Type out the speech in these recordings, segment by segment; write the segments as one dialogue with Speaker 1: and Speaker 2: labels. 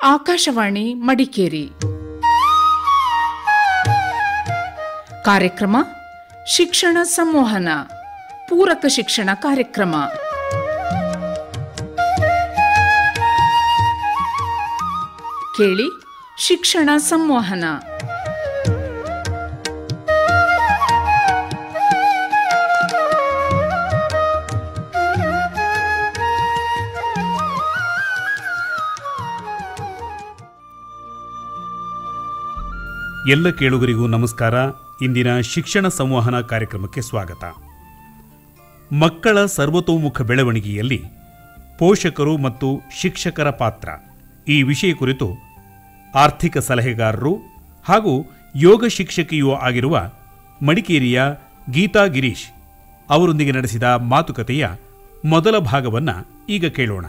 Speaker 1: ಆಕಾಶವಾಣಿ ಮಡಿಕೇರಿ. ಕಾರ್ಯಕ್ರಮ ಶಿಕ್ಷಣ ಸಂವಹನ, ಪೂರಕ ಶಿಕ್ಷಣ ಕಾರ್ಯಕ್ರಮ. ಕೇಳಿ ಶಿಕ್ಷಣ ಸಂವಹನ.
Speaker 2: ಎಲ್ಲ ಕೇಳುಗರಿಗೂ ನಮಸ್ಕಾರ. ಇಂದಿನ ಶಿಕ್ಷಣ ಸಂವಹನ ಕಾರ್ಯಕ್ರಮಕ್ಕೆ ಸ್ವಾಗತ. ಮಕ್ಕಳ ಸರ್ವತೋಮುಖ ಬೆಳವಣಿಗೆಯಲ್ಲಿ ಪೋಷಕರು ಮತ್ತು ಶಿಕ್ಷಕರ ಪಾತ್ರ ಈ ವಿಷಯ ಕುರಿತು ಆರ್ಥಿಕ ಸಲಹೆಗಾರರು ಹಾಗೂ ಯೋಗ ಶಿಕ್ಷಕಿಯೂ ಆಗಿರುವ ಮಡಿಕೇರಿಯ ಗೀತಾ ಗಿರೀಶ್ ಅವರೊಂದಿಗೆ ನಡೆಸಿದ ಮಾತುಕತೆಯ ಮೊದಲ ಭಾಗವನ್ನು ಈಗ ಕೇಳೋಣ.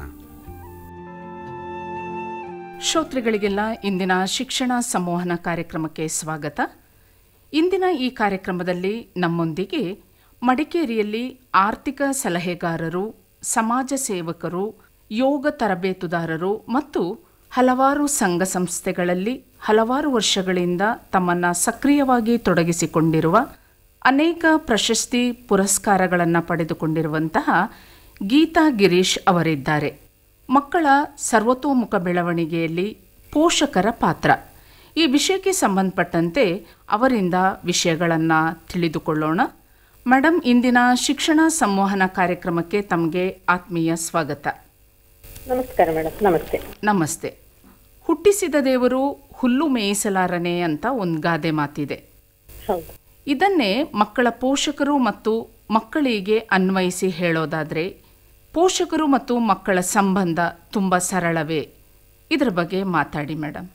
Speaker 1: ಶ್ರೋತೃಗಳಿಗೆಲ್ಲ ಇಂದಿನ ಶಿಕ್ಷಣ ಸಂವಹನ ಕಾರ್ಯಕ್ರಮಕ್ಕೆ ಸ್ವಾಗತ. ಇಂದಿನ ಈ ಕಾರ್ಯಕ್ರಮದಲ್ಲಿ ನಮ್ಮೊಂದಿಗೆ ಮಡಿಕೇರಿಯಲ್ಲಿ ಆರ್ಥಿಕ ಸಲಹೆಗಾರರು, ಸಮಾಜ ಸೇವಕರು, ಯೋಗ ತರಬೇತುದಾರರು ಮತ್ತು ಹಲವಾರು ಸಂಘ ಸಂಸ್ಥೆಗಳಲ್ಲಿ ಹಲವಾರು ವರ್ಷಗಳಿಂದ ತಮ್ಮನ್ನು ಸಕ್ರಿಯವಾಗಿ ತೊಡಗಿಸಿಕೊಂಡಿರುವ, ಅನೇಕ ಪ್ರಶಸ್ತಿ ಪುರಸ್ಕಾರಗಳನ್ನು ಪಡೆದುಕೊಂಡಿರುವಂತಹ ಗೀತಾ ಗಿರೀಶ್ ಅವರಿದ್ದಾರೆ. ಮಕ್ಕಳ ಸರ್ವತೋಮುಖ ಬೆಳವಣಿಗೆಯಲ್ಲಿ ಪೋಷಕರ ಪಾತ್ರ ಈ ವಿಷಯಕ್ಕೆ ಸಂಬಂಧಪಟ್ಟಂತೆ ಅವರಿಂದ ವಿಷಯಗಳನ್ನು ತಿಳಿದುಕೊಳ್ಳೋಣ. ಮೇಡಮ್, ಇಂದಿನ ಶಿಕ್ಷಣ ಸಂವಹನ ಕಾರ್ಯಕ್ರಮಕ್ಕೆ ತಮಗೆ ಆತ್ಮೀಯ ಸ್ವಾಗತ.
Speaker 3: ನಮಸ್ಕಾರ ಮೇಡಮ್. ನಮಸ್ತೆ.
Speaker 1: ನಮಸ್ತೆ. ಹುಟ್ಟಿಸಿದ ದೇವರು ಹುಲ್ಲು ಮೇಯಿಸಲಾರನೆ ಅಂತ ಒಂದು ಗಾದೆ ಮಾತಿದೆ.
Speaker 3: ಹೌದು.
Speaker 1: ಇದನ್ನೇ ಮಕ್ಕಳ ಪೋಷಕರು ಮತ್ತು ಮಕ್ಕಳಿಗೆ ಅನ್ವಯಿಸಿ ಹೇಳೋದಾದರೆ, ಪೋಷಕರು ಮತ್ತು ಮಕ್ಕಳ ಸಂಬಂಧ ತುಂಬ ಸರಳವೇ? ಇದರ ಬಗ್ಗೆ ಮಾತಾಡಿ ಮೇಡಮ್.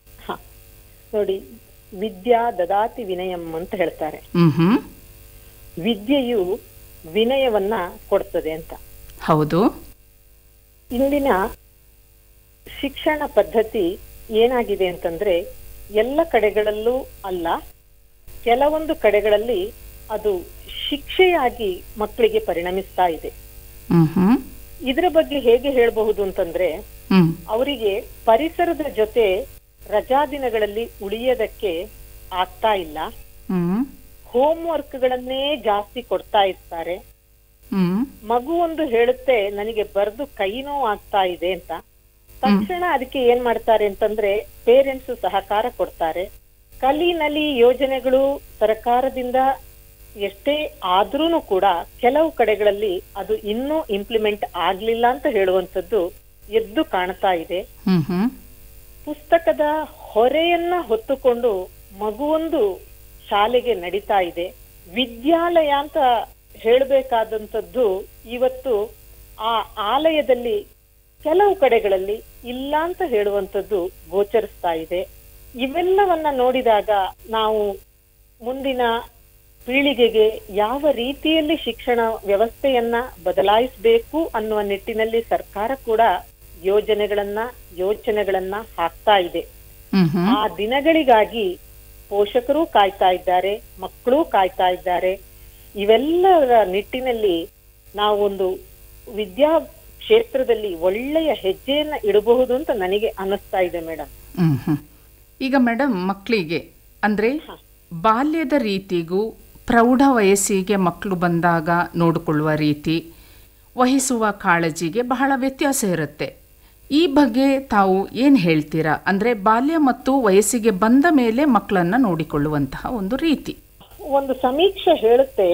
Speaker 3: ನೋಡಿ, ವಿದ್ಯಾ ದದಾತಿ ವಿನಯಂ ಅಂತ ಹೇಳ್ತಾರೆ. ವಿದ್ಯೆಯು ವಿನಯವನ್ನ ಕೊಡ್ತದೆ ಅಂತ.
Speaker 1: ಹೌದು.
Speaker 3: ಇಂದಿನ ಶಿಕ್ಷಣ ಪದ್ಧತಿ ಏನಾಗಿದೆ ಅಂತಂದ್ರೆ, ಎಲ್ಲ ಕಡೆಗಳಲ್ಲೂ ಅಲ್ಲ, ಕೆಲವೊಂದು ಕಡೆಗಳಲ್ಲಿ ಅದು ಶಿಕ್ಷೆಯಾಗಿ ಮಕ್ಕಳಿಗೆ ಪರಿಣಮಿಸ್ತಾ ಇದೆ. ಇದರ ಬಗ್ಗೆ ಹೇಗೆ ಹೇಳಬಹುದು ಅಂತಂದ್ರೆ, ಅವರಿಗೆ ಪರಿಸರದ ಜೊತೆ ರಜಾ ದಿನಗಳಲ್ಲಿ ಉಳಿಯೋದಕ್ಕೆ ಆಗ್ತಾ ಇಲ್ಲ. ಹೋಮ್ ವರ್ಕ್ಗಳನ್ನೇ ಜಾಸ್ತಿ ಕೊಡ್ತಾ ಇರ್ತಾರೆ. ಮಗು ಒಂದು ಹೇಳುತ್ತೆ, ನನಗೆ ಬರೆದು ಕೈ ನೋವು ಆಗ್ತಾ ಇದೆ ಅಂತ. ತಕ್ಷಣ ಅದಕ್ಕೆ ಏನ್ ಮಾಡ್ತಾರೆ ಅಂತಂದ್ರೆ, ಪೇರೆಂಟ್ಸ್ ಸಹಕಾರ ಕೊಡ್ತಾರೆ. ಕಲಿ ನಲಿ ಯೋಜನೆಗಳು ಸರ್ಕಾರದಿಂದ ಎಷ್ಟೇ ಆದ್ರೂ ಕೂಡ ಕೆಲವು ಕಡೆಗಳಲ್ಲಿ ಅದು ಇನ್ನೂ ಇಂಪ್ಲಿಮೆಂಟ್ ಆಗ್ಲಿಲ್ಲ ಅಂತ ಹೇಳುವಂಥದ್ದು ಎದ್ದು ಕಾಣ್ತಾ ಇದೆ. ಪುಸ್ತಕದ ಹೊರೆಯನ್ನ ಹೊತ್ತುಕೊಂಡು ಮಗುವೊಂದು ಶಾಲೆಗೆ ನಡೀತಾ ಇದೆ. ವಿದ್ಯಾಲಯ ಅಂತ ಹೇಳಬೇಕಾದಂಥದ್ದು ಇವತ್ತು ಆ ಆಲಯದಲ್ಲಿ ಕೆಲವು ಕಡೆಗಳಲ್ಲಿ ಇಲ್ಲ ಅಂತ ಹೇಳುವಂಥದ್ದು ಗೋಚರಿಸ್ತಾ ಇದೆ. ಇವೆಲ್ಲವನ್ನ ನೋಡಿದಾಗ ನಾವು ಮುಂದಿನ ಪೀಳಿಗೆಗೆ ಯಾವ ರೀತಿಯಲ್ಲಿ ಶಿಕ್ಷಣ ವ್ಯವಸ್ಥೆಯನ್ನ ಬದಲಾಯಿಸಬೇಕು ಅನ್ನುವ ನಿಟ್ಟಿನಲ್ಲಿ ಸರ್ಕಾರ ಕೂಡ ಯೋಚನೆಗಳನ್ನ ಹಾಕ್ತಾ ಇದೆ. ಆ ದಿನಗಳಿಗಾಗಿ ಪೋಷಕರು ಕಾಯ್ತಾ ಇದ್ದಾರೆ, ಮಕ್ಕಳು ಕಾಯ್ತಾ ಇದ್ದಾರೆ. ಇವೆಲ್ಲರ ನಿಟ್ಟಿನಲ್ಲಿ ನಾವೊಂದು ವಿದ್ಯಾ ಕ್ಷೇತ್ರದಲ್ಲಿ ಒಳ್ಳೆಯ ಹೆಜ್ಜೆಯನ್ನ ಇಡಬಹುದು ಅಂತ ನನಗೆ ಅನಿಸ್ತಾ ಇದೆ ಮೇಡಮ್.
Speaker 1: ಈಗ ಮೇಡಮ್, ಮಕ್ಕಳಿಗೆ ಅಂದ್ರೆ ಬಾಲ್ಯದ ರೀತಿಗೂ ಪ್ರೌಢ ವಯಸ್ಸಿಗೆ ಮಕ್ಕಳು ಬಂದಾಗ ನೋಡಿಕೊಳ್ಳುವ ರೀತಿ, ವಹಿಸುವ ಕಾಳಜಿಗೆ ಬಹಳ ವ್ಯತ್ಯಾಸ ಇರುತ್ತೆ. ಈ ಬಗ್ಗೆ ತಾವು ಏನು ಹೇಳ್ತೀರಾ? ಅಂದರೆ ಬಾಲ್ಯ ಮತ್ತು ವಯಸ್ಸಿಗೆ ಬಂದ ಮೇಲೆ ಮಕ್ಕಳನ್ನ ನೋಡಿಕೊಳ್ಳುವಂತಹ ಒಂದು ರೀತಿ.
Speaker 3: ಒಂದು ಸಮೀಕ್ಷೆ ಹೇಳುತ್ತೆ,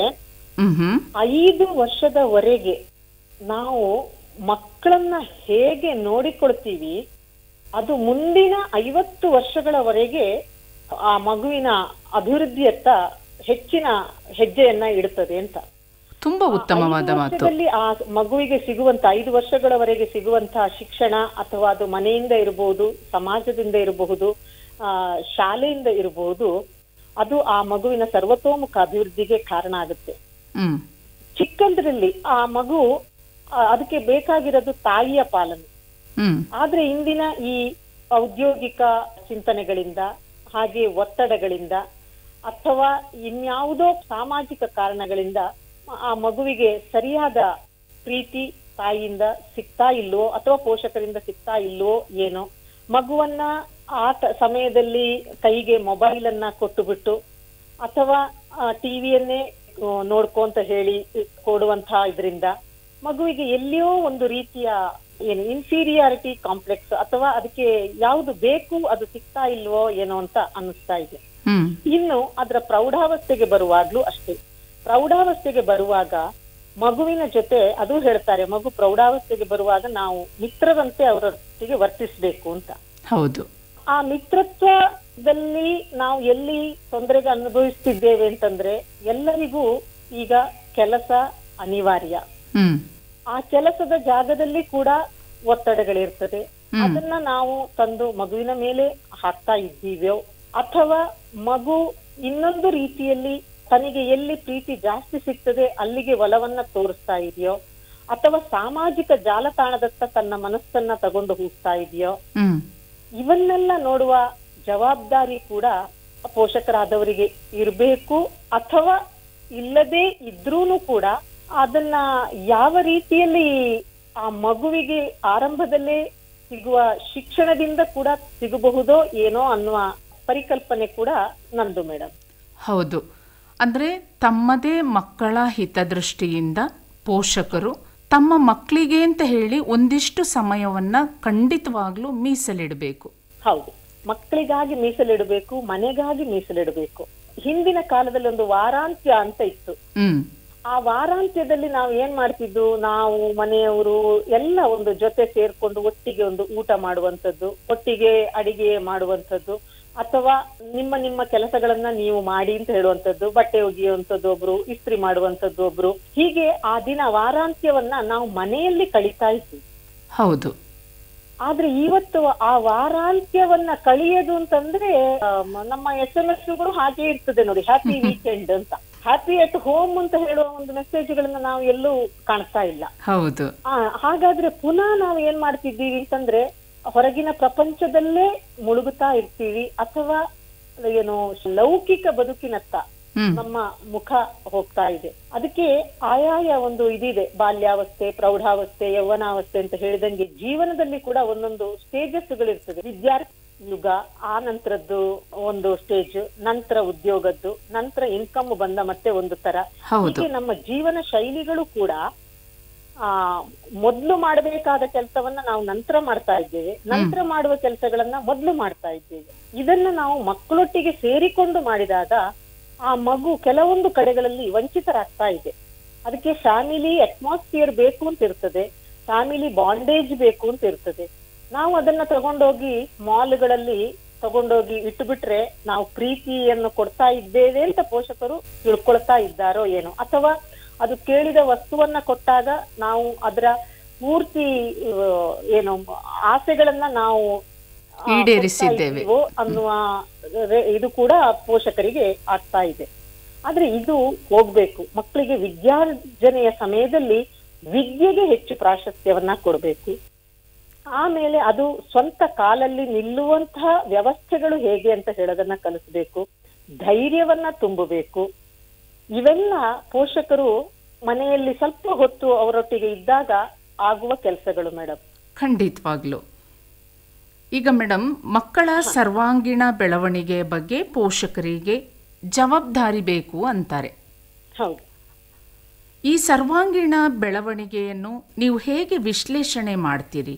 Speaker 3: 5 ವರ್ಷದವರೆಗೆ ನಾವು ಮಕ್ಕಳನ್ನ ಹೇಗೆ ನೋಡಿಕೊಳ್ತೀವಿ, ಅದು ಮುಂದಿನ 50 ವರ್ಷಗಳವರೆಗೆ ಆ ಮಗುವಿನ ಅಭಿವೃದ್ಧಿಯತ್ತ ಹೆಚ್ಚಿನ ಹೆಜ್ಜೆಯನ್ನ ಇಡುತ್ತದೆ ಅಂತ.
Speaker 1: ತುಂಬಾ ಉತ್ತಮವಾದ ಮಾತು.
Speaker 3: ಆ ಮಗುವಿಗೆ ಸಿಗುವಂತ 5 ವರ್ಷಗಳವರೆಗೆ ಸಿಗುವಂತಹ ಶಿಕ್ಷಣ, ಅಥವಾ ಅದು ಮನೆಯಿಂದ ಇರಬಹುದು, ಸಮಾಜದಿಂದ ಇರಬಹುದು, ಶಾಲೆಯಿಂದ ಇರಬಹುದು, ಅದು ಆ ಮಗುವಿನ ಸರ್ವತೋಮುಖ ಅಭಿವೃದ್ಧಿಗೆ ಕಾರಣ ಆಗುತ್ತೆ. ಚಿಕ್ಕಂದ್ರಲ್ಲಿ ಆ ಮಗು ಅದಕ್ಕೆ ಬೇಕಾಗಿರೋದು ತಾಯಿಯ ಪಾಲನೆ. ಆದ್ರೆ ಇಂದಿನ ಈ ಔದ್ಯೋಗಿಕ ಚಿಂತನೆಗಳಿಂದ, ಹಾಗೆ ಒತ್ತಡಗಳಿಂದ, ಅಥವಾ ಇನ್ಯಾವುದೋ ಸಾಮಾಜಿಕ ಕಾರಣಗಳಿಂದ ಆ ಮಗುವಿಗೆ ಸರಿಯಾದ ಪ್ರೀತಿ ತಾಯಿಯಿಂದ ಸಿಗ್ತಾ ಇಲ್ವೋ ಅಥವಾ ಪೋಷಕರಿಂದ ಸಿಗ್ತಾ ಇಲ್ವೋ ಏನೋ, ಮಗುವನ್ನ ಸಮಯದಲ್ಲಿ ಕೈಗೆ ಮೊಬೈಲ್ ಅನ್ನ ಕೊಟ್ಟು ಬಿಟ್ಟು ಅಥವಾ ಟಿವಿಯನ್ನೇ ನೋಡ್ಕೊ ಅಂತ ಹೇಳಿ ಕೊಡುವಂತಹ ಇದರಿಂದ ಮಗುವಿಗೆ ಎಲ್ಲಿಯೋ ಒಂದು ರೀತಿಯ ಇನ್ಫೀರಿಯಾರಿಟಿ ಕಾಂಪ್ಲೆಕ್ಸ್ ಅಥವಾ ಅದಕ್ಕೆ ಯಾವುದು ಬೇಕು ಅದು ಸಿಗ್ತಾ ಇಲ್ವೋ ಏನೋ ಅಂತ ಅನ್ನಿಸ್ತಾ ಇದೆ. ಇನ್ನು ಅದರ ಪ್ರೌಢಾವಸ್ಥೆಗೆ ಬರುವಾಗ್ಲೂ ಅಷ್ಟೇ. ಪ್ರೌಢಾವಸ್ಥೆಗೆ ಬರುವಾಗ ಮಗುವಿನ ಜೊತೆ ಅದು ಹೇಳ್ತಾರೆ, ಮಗು ಪ್ರೌಢಾವಸ್ಥೆಗೆ ಬರುವಾಗ ನಾವು ಮಿತ್ರರಂತೆ ಅವರೊಟ್ಟಿಗೆ ವರ್ತಿಸ್ಬೇಕು ಅಂತ.
Speaker 1: ಹೌದು.
Speaker 3: ಆ ಮಿತ್ರತ್ವದಲ್ಲಿ ನಾವು ಎಲ್ಲಿ ತೊಂದರೆಗೆ ಅನುಭವಿಸ್ತಿದ್ದೇವೆ ಅಂತಂದ್ರೆ, ಎಲ್ಲರಿಗೂ ಈಗ ಕೆಲಸ ಅನಿವಾರ್ಯ. ಆ ಕೆಲಸದ ಜಾಗದಲ್ಲಿ ಕೂಡ ಒತ್ತಡಗಳಿರ್ತದೆ. ಅದನ್ನ ನಾವು ತಂದು ಮಗುವಿನ ಮೇಲೆ ಹಾಕ್ತಾ ಇದ್ದೀವೋ, ಅಥವಾ ಮಗು ಇನ್ನೊಂದು ರೀತಿಯಲ್ಲಿ ತನಗೆ ಎಲ್ಲಿ ಪ್ರೀತಿ ಜಾಸ್ತಿ ಸಿಗ್ತದೆ ಅಲ್ಲಿಗೆ ಒಲವನ್ನ ತೋರಿಸ್ತಾ ಇದೆಯೋ, ಅಥವಾ ಸಾಮಾಜಿಕ ಜಾಲತಾಣದತ್ತ ತನ್ನ ಮನಸ್ಸನ್ನ ತಗೊಂಡು ಹೋಗ್ತಾ ಇದೆಯೋ, ಇವನ್ನೆಲ್ಲ ನೋಡುವ ಜವಾಬ್ದಾರಿ ಕೂಡ ಪೋಷಕರಾದವರಿಗೆ ಇರಬೇಕು. ಅಥವಾ ಇಲ್ಲದೆ ಇದ್ರೂನು ಕೂಡ ಅದನ್ನ ಯಾವ ರೀತಿಯಲ್ಲಿ ಆ ಮಗುವಿಗೆ ಆರಂಭದಲ್ಲೇ ಸಿಗುವ ಶಿಕ್ಷಣದಿಂದ ಕೂಡ ಸಿಗಬಹುದೋ ಏನೋ ಅನ್ನುವ ಪರಿಕಲ್ಪನೆ ಕೂಡ ನಂದು ಮೇಡಮ್.
Speaker 1: ಹೌದು. ಅಂದ್ರೆ ತಮ್ಮದೇ ಮಕ್ಕಳ ಹಿತದೃಷ್ಟಿಯಿಂದ ಪೋಷಕರು ತಮ್ಮ ಮಕ್ಕಳಿಗೆ ಅಂತ ಹೇಳಿ ಒಂದಿಷ್ಟು ಸಮಯವನ್ನ ಖಂಡಿತವಾಗ್ಲೂ ಮೀಸಲಿಡಬೇಕು.
Speaker 3: ಹೌದು, ಮಕ್ಕಳಿಗಾಗಿ ಮೀಸಲಿಡಬೇಕು, ಮನೆಗಾಗಿ ಮೀಸಲಿಡಬೇಕು. ಹಿಂದಿನ ಕಾಲದಲ್ಲಿ ಒಂದು ವಾರಾಂತ್ಯ ಅಂತ ಇತ್ತು. ಆ ವಾರಾಂತ್ಯದಲ್ಲಿ ನಾವು ಏನ್ ಮಾಡ್ತಿದ್ದು, ನಾವು ಮನೆಯವರು ಎಲ್ಲ ಒಂದು ಜೊತೆ ಸೇರ್ಕೊಂಡು ಒಟ್ಟಿಗೆ ಒಂದು ಊಟ ಮಾಡುವಂಥದ್ದು, ಒಟ್ಟಿಗೆ ಅಡಿಗೆ ಮಾಡುವಂಥದ್ದು, ಅಥವಾ ನಿಮ್ಮ ನಿಮ್ಮ ಕೆಲಸಗಳನ್ನ ನೀವು ಮಾಡಿ ಅಂತ ಹೇಳುವಂಥದ್ದು, ಬಟ್ಟೆ ಒಗೆಯುವಂಥದ್ದು ಒಬ್ರು, ಇಸ್ತ್ರಿ ಮಾಡುವಂಥದ್ದು ಒಬ್ರು, ಹೀಗೆ ಆ ದಿನ ವಾರಾಂತ್ಯವನ್ನ ನಾವು ಮನೆಯಲ್ಲಿ ಕಳೀತಾ ಇದ್ವಿ.
Speaker 1: ಹೌದು.
Speaker 3: ಆದ್ರೆ ಇವತ್ತು ಆ ವಾರಾಂತ್ಯವನ್ನ ಕಳಿಯೋದು ಅಂತಂದ್ರೆ ನಮ್ಮ SMS ಗಳು ಹಾಗೆ ಇರ್ತದೆ ನೋಡಿ, ಹ್ಯಾಪಿ ವೀಕೆಂಡ್ ಅಂತ, ಹ್ಯಾಪಿ ಅಟ್ ಹೋಮ್ ಅಂತ ಹೇಳುವ ಒಂದು ಮೆಸೇಜ್ಗಳನ್ನ ನಾವು ಎಲ್ಲೂ ಕಾಣ್ತಾ ಇಲ್ಲ.
Speaker 1: ಹೌದು.
Speaker 3: ಹಾಗಾದ್ರೆ ಪುನಃ ನಾವು ಏನ್ ಮಾಡ್ತಿದ್ದೀವಿ ಅಂತಂದ್ರೆ ಹೊರಗಿನ ಪ್ರಪಂಚದಲ್ಲೇ ಮುಳುಗುತ್ತಾ ಇರ್ತೀವಿ, ಅಥವಾ ಏನು ಲೌಕಿಕ ಬದುಕಿನತ್ತ ನಮ್ಮ ಮುಖ ಹೋಗ್ತಾ ಇದೆ. ಅದಕ್ಕೆ ಆಯಾಯ ಒಂದು ಇದಿದೆ, ಬಾಲ್ಯಾವಸ್ಥೆ, ಪ್ರೌಢಾವಸ್ಥೆ, ಯೌವನಾವಸ್ಥೆ ಅಂತ ಹೇಳಿದಂಗೆ ಜೀವನದಲ್ಲಿ ಕೂಡ ಒಂದೊಂದು ಸ್ಟೇಜಸ್ಗಳಿರ್ತದೆ. ವಿದ್ಯಾರ್ಥಿ ಯುಗ, ಆ ನಂತರದ್ದು ಒಂದು ಸ್ಟೇಜ್, ನಂತರ ಉದ್ಯೋಗದ್ದು, ನಂತರ ಇನ್ಕಮ್ ಬಂದ ಮತ್ತೆ ಒಂದು ತರ. ಹೀಗೆ ನಮ್ಮ ಜೀವನ ಶೈಲಿಗಳು ಕೂಡ ಮೊದ್ಲು ಮಾಡಬೇಕಾದ ಕೆಲಸವನ್ನ ನಾವು ನಂತರ ಮಾಡ್ತಾ ಇದ್ದೇವೆ, ನಂತರ ಮಾಡುವ ಕೆಲಸಗಳನ್ನ ಮೊದ್ಲು ಮಾಡ್ತಾ ಇದ್ದೇವೆ. ಇದನ್ನ ನಾವು ಮಕ್ಕಳೊಟ್ಟಿಗೆ ಸೇರಿಕೊಂಡು ಮಾಡಿದಾಗ ಆ ಮಗು ಕೆಲವೊಂದು ಕಡೆಗಳಲ್ಲಿ ವಂಚಿತರಾಗ್ತಾ ಇದೆ. ಅದಕ್ಕೆ ಫ್ಯಾಮಿಲಿ ಅಟ್ಮಾಸ್ಫಿಯರ್ ಬೇಕು ಅಂತ ಇರ್ತದೆ, ಫ್ಯಾಮಿಲಿ ಬಾಂಡೇಜ್ ಬೇಕು ಅಂತ ಇರ್ತದೆ. ನಾವು ಅದನ್ನ ತಗೊಂಡೋಗಿ ಮಾಲ್ಗಳಲ್ಲಿ ತಗೊಂಡೋಗಿ ಇಟ್ಟು ಬಿಟ್ರೆ ನಾವು ಪ್ರೀತಿಯನ್ನು ಕೊಡ್ತಾ ಇದ್ದೇವೆ ಅಂತ ಪೋಷಕರು ತಿಳ್ಕೊಳ್ತಾ ಇದ್ದಾರೋ ಏನೋ, ಅಥವಾ ಅದು ಕೇಳಿದ ವಸ್ತುವನ್ನ ಕೊಟ್ಟಾಗ ನಾವು ಅದರ ಪೂರ್ತಿ ಏನು ಆಸೆಗಳನ್ನ ನಾವು
Speaker 1: ಈಡೇರಿಸಿದ್ದೇವೆ
Speaker 3: ಅನ್ನುವ ಇದು ಕೂಡ ಪೋಷಕರಿಗೆ ಆಗ್ತಾ ಇದೆ. ಆದ್ರೆ ಇದು ಹೋಗ್ಬೇಕು. ಮಕ್ಕಳಿಗೆ ವಿದ್ಯಾರ್ಜನೆಯ ಸಮಯದಲ್ಲಿ ವಿದ್ಯೆಗೆ ಹೆಚ್ಚು ಪ್ರಾಶಸ್ತ್ಯವನ್ನ ಕೊಡ್ಬೇಕು. ಆಮೇಲೆ ಅದು ಸ್ವಂತ ಕಾಲಲ್ಲಿ ನಿಲ್ಲುವಂತಹ ವ್ಯವಸ್ಥೆಗಳು ಹೇಗೆ ಅಂತ ಹೇಳೋದನ್ನ ಕಲಿಸ್ಬೇಕು, ಧೈರ್ಯವನ್ನ ತುಂಬಬೇಕು. ಇವೆಲ್ಲ ಪೋಷಕರು ಮನೆಯಲ್ಲಿ ಸ್ವಲ್ಪ ಹೊತ್ತು ಅವರೊಟ್ಟಿಗೆ ಇದ್ದಾಗ ಆಗುವ ಕೆಲಸಗಳು ಮೇಡಮ್.
Speaker 1: ಖಂಡಿತವಾಗ್ಲು. ಈಗ ಮೇಡಮ್, ಮಕ್ಕಳ ಸರ್ವಾಂಗೀಣ ಬೆಳವಣಿಗೆ ಬಗ್ಗೆ ಪೋಷಕರಿಗೆ ಜವಾಬ್ದಾರಿ ಬೇಕು ಅಂತಾರೆ.
Speaker 3: ಹೌದು.
Speaker 1: ಈ ಸರ್ವಾಂಗೀಣ ಬೆಳವಣಿಗೆಯನ್ನು ನೀವು ಹೇಗೆ ವಿಶ್ಲೇಷಣೆ ಮಾಡ್ತೀರಿ?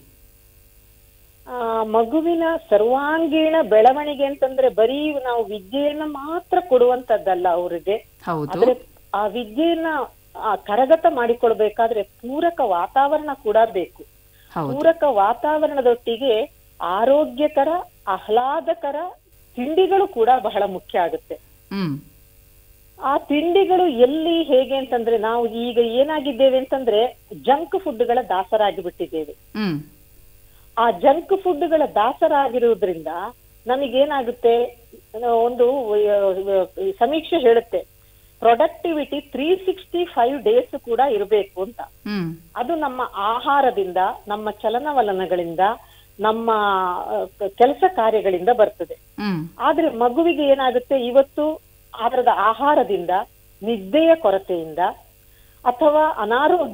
Speaker 3: ಮಗುವಿನ ಸರ್ವಾಂಗೀಣ ಬೆಳವಣಿಗೆ ಅಂತಂದ್ರೆ ಬರೀ ನಾವು ವಿದ್ಯೆಯನ್ನ ಮಾತ್ರ ಕೊಡುವಂತದ್ದಲ್ಲ ಅವರಿಗೆ. ಆದ್ರೆ ಆ ವಿದ್ಯೆಯನ್ನ ಕರಗತ ಮಾಡಿಕೊಳ್ಬೇಕಾದ್ರೆ ಪೂರಕ ವಾತಾವರಣ ಕೂಡ ಬೇಕು. ಪೂರಕ ವಾತಾವರಣದೊಟ್ಟಿಗೆ ಆರೋಗ್ಯಕರ, ಆಹ್ಲಾದಕರ ತಿಂಡಿಗಳು ಕೂಡ ಬಹಳ ಮುಖ್ಯ ಆಗುತ್ತೆ. ಆ ತಿಂಡಿಗಳು ಎಲ್ಲಿ ಹೇಗೆ ಅಂತಂದ್ರೆ ನಾವು ಈಗ ಏನಾಗಿದ್ದೇವೆ ಅಂತಂದ್ರೆ ಜಂಕ್ ಫುಡ್ಗಳ ದಾಸರಾಗಿ ಬಿಟ್ಟಿದ್ದೇವೆ. ಆ ಜಂಕ್ ಫುಡ್ಗಳ ದಾಸರಾಗಿರುವುದರಿಂದ ನಮಗೇನಾಗುತ್ತೆ, ಒಂದು ಸಮೀಕ್ಷೆ ಹೇಳುತ್ತೆ ಪ್ರೊಡಕ್ಟಿವಿಟಿ 365 ಡೇಸ್ ಕೂಡ ಇರಬೇಕು ಅಂತ. ಅದು ನಮ್ಮ ಆಹಾರದಿಂದ, ನಮ್ಮ ಚಲನವಲನಗಳಿಂದ, ನಮ್ಮ ಕೆಲಸ ಕಾರ್ಯಗಳಿಂದ ಬರ್ತದೆ. ಆದ್ರೆ ಮಗುವಿಗೆ ಏನಾಗುತ್ತೆ, ಇವತ್ತು ಅದರದ ಆಹಾರದಿಂದ, ನಿದ್ದೆಯ ಕೊರತೆಯಿಂದ ಅಥವಾ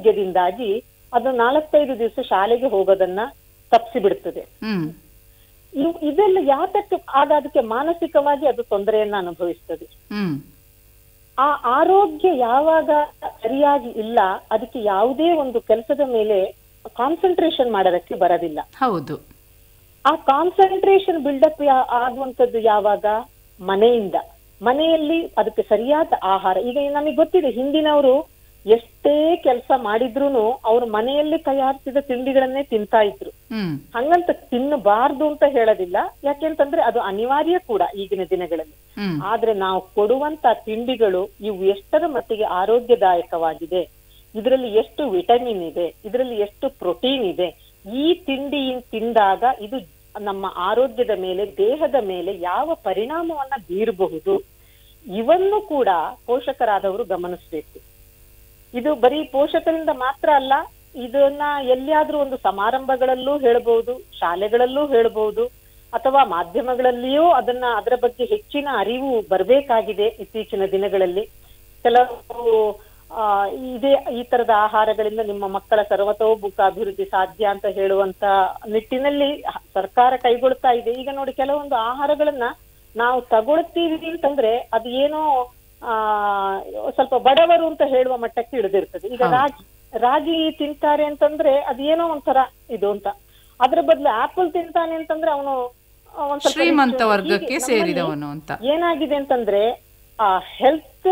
Speaker 3: ಅನಾರೋಗ್ಯದಿಂದಾಗಿ ಅದು 4-5 ದಿವಸ ಶಾಲೆಗೆ ಹೋಗೋದನ್ನ ತಪ್ಪಿಸಿ ಬಿಡ್ತದೆ. ಇದೆಲ್ಲ ಯಾತಕ್ಕೆ ಆಗ ಅದಕ್ಕೆ ಮಾನಸಿಕವಾಗಿ ಅದು ತೊಂದರೆಯನ್ನ ಅನುಭವಿಸ್ತದೆ. ಆ ಆರೋಗ್ಯ ಯಾವಾಗ ಸರಿಯಾಗಿ ಇಲ್ಲ, ಅದಕ್ಕೆ ಯಾವುದೇ ಒಂದು ಕೆಲಸದ ಮೇಲೆ ಕಾನ್ಸಂಟ್ರೇಷನ್ ಮಾಡೋದಕ್ಕೆ ಬರೋದಿಲ್ಲ.
Speaker 1: ಹೌದು.
Speaker 3: ಆ ಕಾನ್ಸಂಟ್ರೇಷನ್ ಬಿಲ್ಡಪ್ ಆಗುವಂತದ್ದು ಯಾವಾಗ? ಮನೆಯಲ್ಲಿ ಅದಕ್ಕೆ ಸರಿಯಾದ ಆಹಾರ. ಈಗ ನಮಗೆ ಗೊತ್ತಿದೆ, ಹಿಂದಿನವರು ಎಷ್ಟೇ ಕೆಲಸ ಮಾಡಿದ್ರುನು ಅವ್ರ ಮನೆಯಲ್ಲಿ ತಯಾರಿಸಿದ ತಿಂಡಿಗಳನ್ನೇ ತಿಂತಾ ಇದ್ರು. ಹಂಗಂತ ತಿನ್ನಬಾರ್ದು ಅಂತ ಹೇಳೋದಿಲ್ಲ, ಯಾಕೆಂತಂದ್ರೆ ಅದು ಅನಿವಾರ್ಯ ಕೂಡ ಈಗಿನ ದಿನಗಳಲ್ಲಿ. ಆದ್ರೆ ನಾವು ಕೊಡುವಂತ ತಿಂಡಿಗಳು ಇವು ಎಷ್ಟರ ಮಟ್ಟಿಗೆ ಆರೋಗ್ಯದಾಯಕವಾಗಿದೆ, ಇದರಲ್ಲಿ ಎಷ್ಟು ವಿಟಮಿನ್ ಇದೆ, ಇದರಲ್ಲಿ ಎಷ್ಟು ಪ್ರೋಟೀನ್ ಇದೆ, ಈ ತಿಂಡಿ ತಿಂದಾಗ ಇದು ನಮ್ಮ ಆರೋಗ್ಯದ ಮೇಲೆ, ದೇಹದ ಮೇಲೆ ಯಾವ ಪರಿಣಾಮವನ್ನ ಬೀರಬಹುದು, ಇವನ್ನು ಕೂಡ ಪೋಷಕರಾದವರು ಗಮನಿಸಬೇಕು. ಇದು ಬರೀ ಪೋಷಕರಿಂದ ಮಾತ್ರ ಅಲ್ಲ, ಇದನ್ನ ಎಲ್ಲಿಯಾದ್ರೂ ಒಂದು ಸಮಾರಂಭಗಳಲ್ಲೂ ಹೇಳ್ಬಹುದು, ಶಾಲೆಗಳಲ್ಲೂ ಹೇಳ್ಬಹುದು, ಅಥವಾ ಮಾಧ್ಯಮಗಳಲ್ಲಿಯೂ ಅದರ ಬಗ್ಗೆ ಹೆಚ್ಚಿನ ಅರಿವು ಬರಬೇಕಾಗಿದೆ. ಇತ್ತೀಚಿನ ದಿನಗಳಲ್ಲಿ ಕೆಲವು ಈ ತರದ ಆಹಾರಗಳಿಂದ ನಿಮ್ಮ ಮಕ್ಕಳ ಸರ್ವತೋಮುಖ ಅಭಿವೃದ್ಧಿ ಸಾಧ್ಯ ಅಂತ ಹೇಳುವಂತ ನಿಟ್ಟಿನಲ್ಲಿ ಸರ್ಕಾರ ಕೈಗೊಳ್ತಾ ಇದೆ. ಈಗ ನೋಡಿ, ಕೆಲವೊಂದು ಆಹಾರಗಳನ್ನ ನಾವು ತಗೊಳ್ತೀವಿ ಅಂತಂದ್ರೆ ಅದು ಏನೋ ಸ್ವಲ್ಪ ಬಡವರು ಅಂತ ಹೇಳುವ ಮಟ್ಟಕ್ಕೆ ಇಳಿದಿರ್ತದೆ. ಈಗ ರಾಗಿ ತಿಂತಾರೆ ಅಂತಂದ್ರೆ ಅದು ಏನೋ ಒಂಥರ ಇದು ಅಂತ, ಅದ್ರ ಬದಲು ಆಪಲ್ ತಿಂತಾನೆ ಅಂತಂದ್ರೆ ಅವನು
Speaker 1: ಶ್ರೀಮಂತ ವರ್ಗಕ್ಕೆ ಸೇರಿದವನು ಅಂತ.
Speaker 3: ಏನಾಗಿದೆ ಅಂತಂದ್ರೆ ಆ ಹೆಲ್ತ್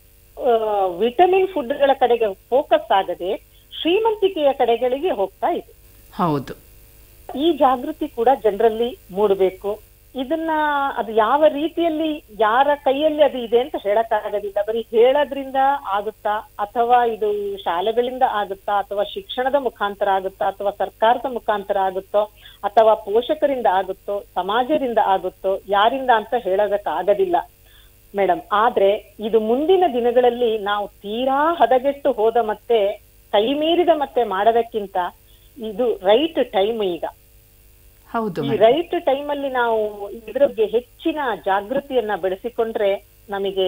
Speaker 3: ವಿಟಮಿನ್ ಫುಡ್ಗಳ ಕಡೆಗೆ ಫೋಕಸ್ ಆಗದೆ ಶ್ರೀಮಂತಿಕೆಯ ಕಡೆಗಳಿಗೆ ಹೋಗ್ತಾ ಇದೆ.
Speaker 1: ಹೌದು.
Speaker 3: ಈ ಜಾಗೃತಿ ಕೂಡ ಜನರಲ್ಲಿ ಮೂಡಬೇಕು. ಇದನ್ನ ಅದು ಯಾವ ರೀತಿಯಲ್ಲಿ ಯಾರ ಕೈಯಲ್ಲಿ ಅದು ಇದೆ ಅಂತ ಹೇಳಕ್ಕಾಗೋದಿಲ್ಲ. ಬರೀ ಹೇಳೋದ್ರಿಂದ ಆಗುತ್ತಾ, ಅಥವಾ ಇದು ಶಾಲೆಗಳಿಂದ ಆಗುತ್ತಾ, ಅಥವಾ ಶಿಕ್ಷಣದ ಮುಖಾಂತರ ಆಗುತ್ತಾ, ಅಥವಾ ಸರ್ಕಾರದ ಮುಖಾಂತರ ಆಗುತ್ತೋ, ಅಥವಾ ಪೋಷಕರಿಂದ ಆಗುತ್ತೋ, ಸಮಾಜದಿಂದ ಆಗುತ್ತೋ, ಯಾರಿಂದ ಅಂತ ಹೇಳೋದಕ್ಕಾಗೋದಿಲ್ಲ ಮೇಡಮ್. ಆದ್ರೆ ಇದು ಮುಂದಿನ ದಿನಗಳಲ್ಲಿ ನಾವು ತೀರಾ ಹದಗೆಟ್ಟು ಹೋದ ಮತ್ತೆ ಕೈ ಮೀರಿದ ಮತ್ತೆ ಮಾಡೋದಕ್ಕಿಂತ ಇದು ರೈಟ್ ಟೈಮ್. ಈಗ ಈ ರೈಟ್ ಟೈಮ್ ಅಲ್ಲಿ ನಾವು ಇದ್ರ ಬಗ್ಗೆ ಹೆಚ್ಚಿನ ಜಾಗೃತಿಯನ್ನ ಬೆಳೆಸಿಕೊಂಡ್ರೆ ನಮಗೆ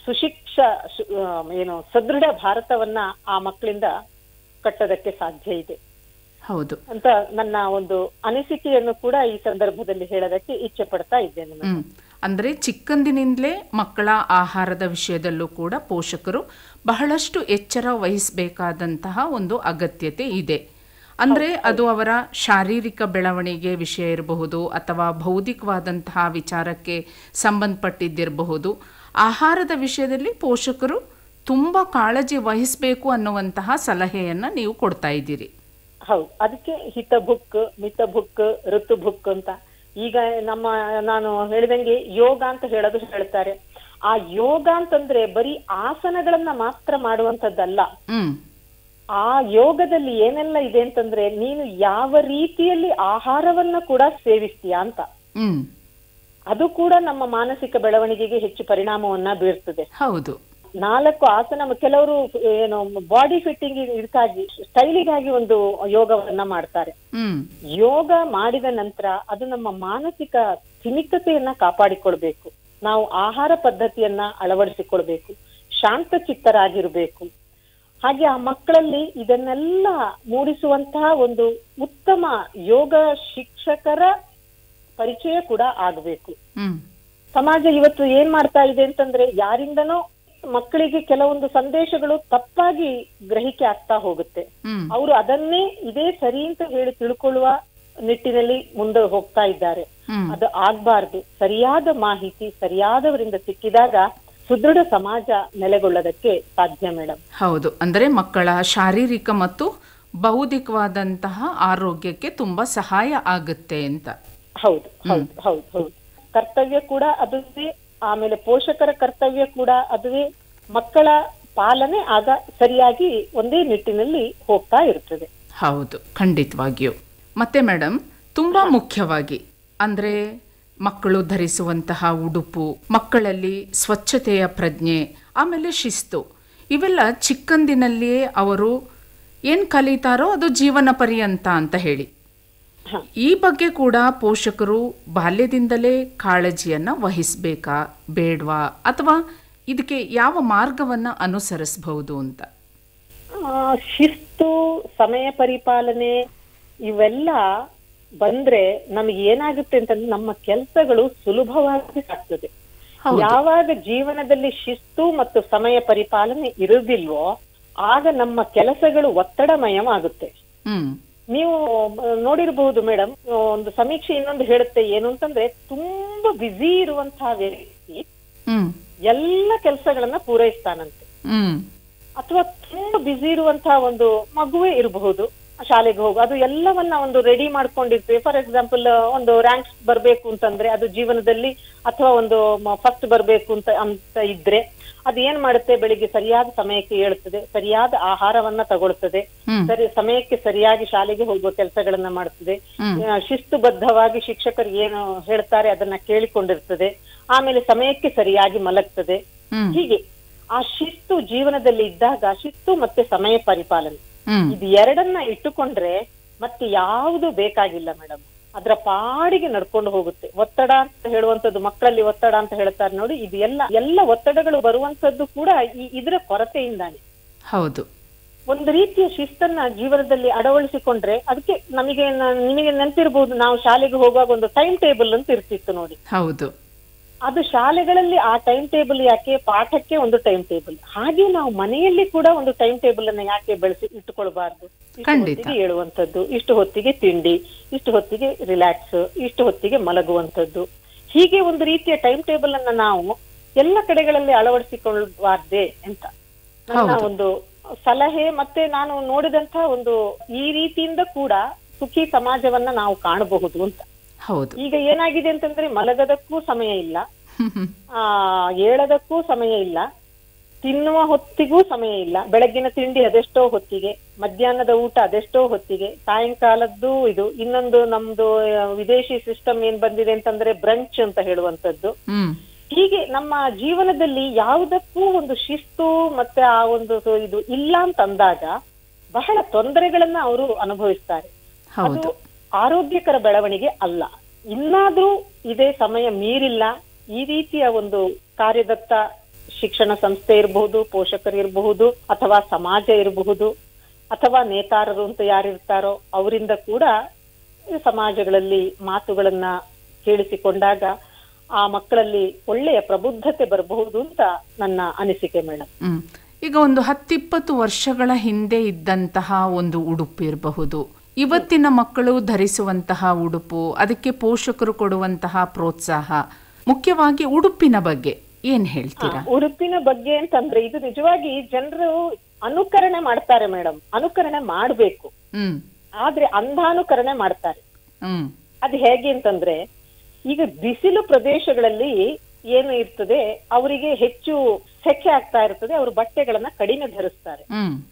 Speaker 3: ಸದೃಢ ಭಾರತವನ್ನ ಆ ಮಕ್ಕಳಿಂದ ಕಟ್ಟೋದಕ್ಕೆ ಸಾಧ್ಯ ಇದೆ.
Speaker 1: ಹೌದು
Speaker 3: ಅಂತ ನನ್ನ ಒಂದು ಅನಿಸಿಕೆಯನ್ನು ಕೂಡ ಈ ಸಂದರ್ಭದಲ್ಲಿ ಹೇಳೋದಕ್ಕೆ ಇಚ್ಛೆ ಪಡ್ತಾ ಇದ್ದೇನೆ.
Speaker 1: ಅಂದ್ರೆ ಚಿಕ್ಕಂದಿನಿಂದಲೇ ಮಕ್ಕಳ ಆಹಾರದ ವಿಷಯದಲ್ಲೂ ಕೂಡ ಪೋಷಕರು ಬಹಳಷ್ಟು ಎಚ್ಚರ ವಹಿಸಬೇಕಾದಂತಹ ಒಂದು ಅಗತ್ಯತೆ ಇದೆ. ಅಂದ್ರೆ ಅದು ಅವರ ಶಾರೀರಿಕ ಬೆಳವಣಿಗೆ ವಿಷಯ ಇರಬಹುದು, ಅಥವಾ ಬೌದ್ಧಿಕವಾದಂತಹ ವಿಚಾರಕ್ಕೆ ಸಂಬಂಧಪಟ್ಟಿದ್ದಿರಬಹುದು. ಆಹಾರದ ವಿಷಯದಲ್ಲಿ ಪೋಷಕರು ತುಂಬಾ ಕಾಳಜಿ ವಹಿಸಬೇಕು ಅನ್ನುವಂತಹ ಸಲಹೆಯನ್ನ ನೀವು ಕೊಡ್ತಾ ಇದ್ದೀರಿ.
Speaker 3: ಹೌದು, ಅದಕ್ಕೆ ಹಿತಭುಕ್, ಮಿತಭುಕ್, ಋತುಭುಕ್ ಅಂತ. ಈಗ ನಾನು ಹೇಳಿದಂಗೆ ಯೋಗ ಅಂತ ಹೇಳ್ತಾರೆ. ಆ ಯೋಗ ಅಂತಂದ್ರೆ ಬರೀ ಆಸನಗಳನ್ನ ಮಾತ್ರ ಮಾಡುವಂತದ್ದಲ್ಲ. ಆ ಯೋಗದಲ್ಲಿ ಏನೆಲ್ಲ ಇದೆ ಅಂತಂದ್ರೆ ನೀನು ಯಾವ ರೀತಿಯಲ್ಲಿ ಆಹಾರವನ್ನ ಕೂಡ ಸೇವಿಸ್ತೀಯಾ ಅಂತ. ಅದು ಕೂಡ ನಮ್ಮ ಮಾನಸಿಕ ಬೆಳವಣಿಗೆಗೆ ಹೆಚ್ಚು ಪರಿಣಾಮವನ್ನ ಬೀರ್ತದೆ.
Speaker 1: ಹೌದು.
Speaker 3: 4 ಆಸನ, ಕೆಲವರು ಬಾಡಿ ಫಿಟ್ಟಿಂಗ್ ಇದಕ್ಕಾಗಿ ಸ್ಟೈಲಿಗಾಗಿ ಒಂದು ಯೋಗವನ್ನ ಮಾಡ್ತಾರೆ. ಯೋಗ ಮಾಡಿದ ನಂತರ ಅದು ನಮ್ಮ ಮಾನಸಿಕ ಸ್ಥಿಮಿತತೆಯನ್ನ ಕಾಪಾಡಿಕೊಳ್ಬೇಕು. ನಾವು ಆಹಾರ ಪದ್ಧತಿಯನ್ನ ಅಳವಡಿಸಿಕೊಳ್ಬೇಕು, ಶಾಂತ ಚಿತ್ತರಾಗಿರ್ಬೇಕು. ಹಾಗೆ ಆ ಮಕ್ಕಳಲ್ಲಿ ಇದನ್ನೆಲ್ಲ ಮೂಡಿಸುವಂತಹ ಒಂದು ಉತ್ತಮ ಯೋಗ ಶಿಕ್ಷಕರ ಪರಿಚಯ ಕೂಡ ಆಗಬೇಕು. ಸಮಾಜ ಇವತ್ತು ಏನ್ ಮಾಡ್ತಾ ಇದೆ ಅಂತಂದ್ರೆ, ಯಾರಿಂದನೋ ಮಕ್ಕಳಿಗೆ ಕೆಲವೊಂದು ಸಂದೇಶಗಳು ತಪ್ಪಾಗಿ ಗ್ರಹಿಕೆ ಆಗ್ತಾ ಹೋಗುತ್ತೆ. ಅವರು ಅದನ್ನೇ ಇದೇ ಸರಿ ಅಂತ ಹೇಳಿ ತಿಳ್ಕೊಳ್ಳುವ ನಿಟ್ಟಿನಲ್ಲಿ ಮುಂದೆ ಹೋಗ್ತಾ ಇದ್ದಾರೆ. ಅದು ಆಗ್ಬಾರ್ದು. ಸರಿಯಾದ ಮಾಹಿತಿ ಸರಿಯಾದವರಿಂದ ಸಿಕ್ಕಿದಾಗ ಸುದೃಢ ಸಮಾಜ ನೆಲೆಗೊಳ್ಳೋದಕ್ಕೆ ಸಾಧ್ಯ ಮೇಡಮ್.
Speaker 1: ಹೌದು, ಅಂದ್ರೆ ಮಕ್ಕಳ ಶಾರೀರಿಕ ಮತ್ತು ಬೌದ್ಧಿಕವಾದಂತಹ ಆರೋಗ್ಯಕ್ಕೆ ತುಂಬಾ ಸಹಾಯ ಆಗುತ್ತೆ ಅಂತ.
Speaker 3: ಹೌದು ಹೌದು ಹೌದು ಹೌದು. ಕರ್ತವ್ಯ ಕೂಡ ಅದುವೇ, ಆಮೇಲೆ ಪೋಷಕರ ಕರ್ತವ್ಯ ಕೂಡ ಅದುವೇ. ಮಕ್ಕಳ ಪಾಲನೆ ಆಗ ಸರಿಯಾಗಿ ಒಂದೇ ನಿಟ್ಟಿನಲ್ಲಿ ಹೋಗ್ತಾ ಇರ್ತದೆ.
Speaker 1: ಹೌದು, ಖಂಡಿತವಾಗಿಯೂ. ಮತ್ತೆ ಮೇಡಮ್, ತುಂಬಾ ಮುಖ್ಯವಾಗಿ ಅಂದ್ರೆ ಮಕ್ಕಳು ಧರಿಸುವಂತಹ ಉಡುಪು, ಮಕ್ಕಳಲ್ಲಿ ಸ್ವಚ್ಛತೆಯ ಪ್ರಜ್ಞೆ, ಆಮೇಲೆ ಶಿಸ್ತು, ಇವೆಲ್ಲ ಚಿಕ್ಕಂದಿನಲ್ಲಿಯೇ ಅವರು ಏನು ಕಲಿತಾರೋ ಅದು ಜೀವನ ಪರ್ಯಂತ ಅಂತ ಹೇಳಿ, ಈ ಬಗ್ಗೆ ಕೂಡ ಪೋಷಕರು ಬಾಲ್ಯದಿಂದಲೇ ಕಾಳಜಿಯನ್ನ ವಹಿಸಬೇಕಾ ಬೇಡ್ವಾ, ಅಥವಾ ಇದಕ್ಕೆ ಯಾವ ಮಾರ್ಗವನ್ನ ಅನುಸರಿಸಬಹುದು ಅಂತ?
Speaker 3: ಶಿಸ್ತು, ಸಮಯ ಪರಿಪಾಲನೆ ಇವೆಲ್ಲ ಬಂದ್ರೆ ನಮಗೆ ಏನಾಗುತ್ತೆ ಅಂತಂದ್ರೆ ನಮ್ಮ ಕೆಲಸಗಳು ಸುಲಭವಾಗಿ ಆಗ್ತದೆ. ಯಾವಾಗ ಜೀವನದಲ್ಲಿ ಶಿಸ್ತು ಮತ್ತು ಸಮಯ ಪರಿಪಾಲನೆ ಇರುವುದಿಲ್ವೋ ಆಗ ನಮ್ಮ ಕೆಲಸಗಳು ಒತ್ತಡಮಯವಾಗುತ್ತೆ. ನೀವು ನೋಡಿರಬಹುದು ಮೇಡಮ್, ಒಂದು ಸಮೀಕ್ಷೆ ಇನ್ನೊಂದು ಹೇಳುತ್ತೆ ಏನು ಅಂತಂದ್ರೆ, ತುಂಬಾ ಬ್ಯುಸಿ ಇರುವಂತಹ ವ್ಯಕ್ತಿ ಎಲ್ಲ ಕೆಲಸಗಳನ್ನ ಪೂರೈಸ್ತಾನಂತೆ. ಅಥವಾ ತುಂಬಾ ಬ್ಯುಸಿ ಇರುವಂತಹ ಒಂದು ಮಗುವೇ ಇರಬಹುದು, ಶಾಲೆಗೆ ಹೋಗು, ಅದು ಎಲ್ಲವನ್ನ ಒಂದು ರೆಡಿ ಮಾಡ್ಕೊಂಡಿರ್ತೇವೆ. ಫಾರ್ ಎಕ್ಸಾಂಪಲ್ ಒಂದು ರ್ಯಾಂಕ್ಸ್ ಬರ್ಬೇಕು ಅಂತಂದ್ರೆ ಅದು ಜೀವನದಲ್ಲಿ, ಅಥವಾ ಒಂದು ಫಸ್ಟ್ ಬರ್ಬೇಕು ಅಂತ ಇದ್ರೆ ಅದು ಏನ್ ಮಾಡುತ್ತೆ, ಬೆಳಿಗ್ಗೆ ಸರಿಯಾದ ಸಮಯಕ್ಕೆ ಏಳುತ್ತದೆ, ಸರಿಯಾದ ಆಹಾರವನ್ನ ತಗೊಳ್ತದೆ, ಸಮಯಕ್ಕೆ ಸರಿಯಾಗಿ ಶಾಲೆಗೆ ಹೋಗುವ ಕೆಲಸಗಳನ್ನ ಮಾಡ್ತದೆ, ಶಿಸ್ತುಬದ್ಧವಾಗಿ ಶಿಕ್ಷಕರು ಏನು ಹೇಳ್ತಾರೆ ಅದನ್ನ ಕೇಳಿಕೊಂಡಿರ್ತದೆ, ಆಮೇಲೆ ಸಮಯಕ್ಕೆ ಸರಿಯಾಗಿ ಮಲಗ್ತದೆ. ಹೀಗೆ ಆ ಶಿಸ್ತು ಜೀವನದಲ್ಲಿ ಇದ್ದಾಗ, ಶಿಸ್ತು ಮತ್ತೆ ಸಮಯ ಪರಿಪಾಲನೆ ಇದು ಎರಡನ್ನ ಇಟ್ಟುಕೊಂಡ್ರೆ ಮತ್ತೆ ಯಾವುದು ಬೇಕಾಗಿಲ್ಲ ಮೇಡಮ್, ಅದ್ರ ಪಾಡಿಗೆ ನಡ್ಕೊಂಡು ಹೋಗುತ್ತೆ. ಒತ್ತಡ ಅಂತ ಹೇಳುವಂತದ್ದು, ಮಕ್ಕಳಲ್ಲಿ ಒತ್ತಡ ಅಂತ ಹೇಳ್ತಾರೆ ನೋಡಿ, ಇದು ಎಲ್ಲ ಒತ್ತಡಗಳು ಬರುವಂತದ್ದು ಕೂಡ ಇದರ ಕೊರತೆಯಿಂದಾನೆ.
Speaker 1: ಹೌದು.
Speaker 3: ಒಂದು ರೀತಿಯ ಶಿಸ್ತನ್ನ ಜೀವನದಲ್ಲಿ ಅಳವಡಿಸಿಕೊಂಡ್ರೆ, ಅದಕ್ಕೆ ನಿಮಗೆ ನೆನಪಿರ್ಬೋದು, ನಾವು ಶಾಲೆಗೆ ಹೋಗುವಾಗ ಒಂದು ಟೈಮ್ ಟೇಬಲ್ ಅಂತ ಇರ್ತಿತ್ತು ನೋಡಿ.
Speaker 1: ಹೌದು.
Speaker 3: ಅದು ಶಾಲೆಗಳಲ್ಲಿ ಆ ಟೈಮ್ ಟೇಬಲ್ ಯಾಕೆ, ಪಾಠಕ್ಕೆ ಒಂದು ಟೈಮ್ ಟೇಬಲ್, ಹಾಗೆ ನಾವು ಮನೆಯಲ್ಲಿ ಕೂಡ ಒಂದು ಟೈಮ್ ಟೇಬಲ್ ಅನ್ನ ಯಾಕೆ ಬೆಳೆಸಿ ಇಟ್ಟುಕೊಳ್ಬಾರ್ದು? ಇಷ್ಟು ಹೊತ್ತಿಗೆ ಹೇಳುವಂತದ್ದು, ಇಷ್ಟು ಹೊತ್ತಿಗೆ ತಿಂಡಿ, ಇಷ್ಟು ಹೊತ್ತಿಗೆ ರಿಲ್ಯಾಕ್ಸ್, ಇಷ್ಟು ಹೊತ್ತಿಗೆ ಮಲಗುವಂತದ್ದು, ಹೀಗೆ ಒಂದು ರೀತಿಯ ಟೈಮ್ ಟೇಬಲ್ ಅನ್ನ ನಾವು ಎಲ್ಲ ಕಡೆಗಳಲ್ಲಿ ಅಳವಡಿಸಿಕೊಳ್ಳಬಾರ್ದೆ ಅಂತ ನನ್ನ ಒಂದು ಸಲಹೆ. ಮತ್ತೆ ನಾನು ನೋಡಿದಂತ ಒಂದು ಈ ರೀತಿಯಿಂದ ಕೂಡ ಸುಖಿ ಸಮಾಜವನ್ನ ನಾವು ಕಾಣಬಹುದು ಅಂತ.
Speaker 1: ಹೌದು.
Speaker 3: ಈಗ ಏನಾಗಿದೆ ಅಂತಂದ್ರೆ, ಮಲಗದಕ್ಕೂ ಸಮಯ ಇಲ್ಲ, ಏಳದಕ್ಕೂ ಸಮಯ ಇಲ್ಲ, ತಿನ್ನುವ ಹೊತ್ತಿಗೂ ಸಮಯ ಇಲ್ಲ. ಬೆಳಗ್ಗಿನ ತಿಂಡಿ ಅದೆಷ್ಟೋ ಹೊತ್ತಿಗೆ, ಮಧ್ಯಾಹ್ನದ ಊಟ ಅದೆಷ್ಟೋ ಹೊತ್ತಿಗೆ, ಸಾಯಂಕಾಲದ್ದು ಇದು ಇನ್ನೊಂದು ನಮ್ದು ವಿದೇಶಿ ಸಿಸ್ಟಮ್ ಏನ್ ಬಂದಿದೆ ಅಂತಂದ್ರೆ ಬ್ರಂಚ್ ಅಂತ ಹೇಳುವಂತದ್ದು. ಹೀಗೆ ನಮ್ಮ ಜೀವನದಲ್ಲಿ ಯಾವುದಕ್ಕೂ ಒಂದು ಶಿಸ್ತು ಮತ್ತೆ ಆ ಒಂದು ಇದು ಇಲ್ಲ ಅಂತ ಅಂದಾಗ ಬಹಳ ತೊಂದರೆಗಳನ್ನ ಅವರು ಅನುಭವಿಸ್ತಾರೆ. ಅದು ಆರೋಗ್ಯಕರ ಬೆಳವಣಿಗೆ ಅಲ್ಲ. ಇನ್ನಾದ್ರೂ ಇದೇ ಸಮಯ ಮೀರಿಲ್ಲ, ಈ ರೀತಿಯ ಒಂದು ಕಾರ್ಯದತ್ತ ಶಿಕ್ಷಣ ಸಂಸ್ಥೆ ಇರಬಹುದು, ಪೋಷಕರು ಇರಬಹುದು, ಅಥವಾ ಸಮಾಜ ಇರಬಹುದು, ಅಥವಾ ನೇತಾರರು ಅಂತ ಯಾರಿರ್ತಾರೋ ಅವರಿಂದ ಕೂಡ ಸಮಾಜಗಳಲ್ಲಿ ಮಾತುಗಳನ್ನ ಕೇಳಿಸಿಕೊಂಡಾಗ ಆ ಮಕ್ಕಳಲ್ಲಿ ಒಳ್ಳೆಯ ಪ್ರಬುದ್ಧತೆ ಬರಬಹುದು ಅಂತ ನನ್ನ ಅನಿಸಿಕೆ ಮೇಡಮ್.
Speaker 1: ಈಗ ಒಂದು 10-20 ವರ್ಷಗಳ ಹಿಂದೆ ಇದ್ದಂತಹ ಒಂದು ಉಡುಪು ಇರಬಹುದು, ಇವತ್ತಿನ ಮಕ್ಕಳು ಧರಿಸುವಂತಹ ಉಡುಪು, ಅದಕ್ಕೆ ಪೋಷಕರು ಕೊಡುವಂತಹ ಪ್ರೋತ್ಸಾಹ, ಮುಖ್ಯವಾಗಿ ಉಡುಪಿನ ಬಗ್ಗೆ ಏನ್ ಹೇಳ್ತೀರಾ?
Speaker 3: ಉಡುಪಿನ ಬಗ್ಗೆ ಅಂತಂದ್ರೆ, ಇದು ನಿಜವಾಗಿ ಜನರು ಅನುಕರಣೆ ಮಾಡ್ತಾರೆ ಮೇಡಮ್, ಅನುಕರಣೆ ಮಾಡ್ಬೇಕು, ಆದ್ರೆ ಅಂಧಾನುಕರಣೆ ಮಾಡ್ತಾರೆ. ಅದು ಹೇಗೆ ಅಂತಂದ್ರೆ, ಈಗ ಬಿಸಿಲು ಪ್ರದೇಶಗಳಲ್ಲಿ ಏನು ಇರ್ತದೆ, ಅವರಿಗೆ ಹೆಚ್ಚು ಸೆಕೆ ಆಗ್ತಾ ಇರ್ತದೆ, ಅವರು ಬಟ್ಟೆಗಳನ್ನ ಕಡಿಮೆ ಧರಿಸ್ತಾರೆ.